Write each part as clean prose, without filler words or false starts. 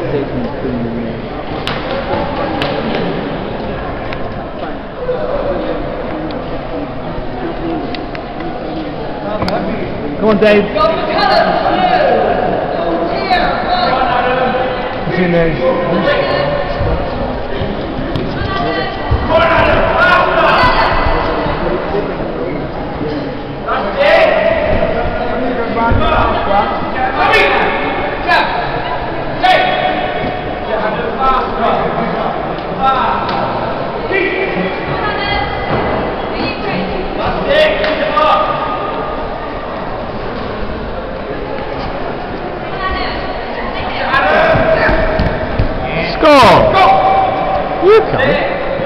Come on, Dave. He's in there. Score! You can't.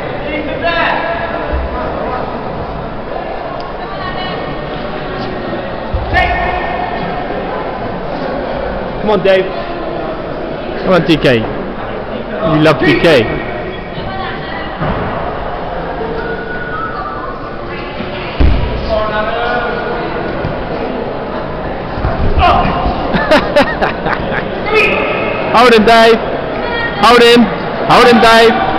Come on, Dave. Come on, DK. You love DK. Hold him, Dave. Hold him. Hold him, Dave.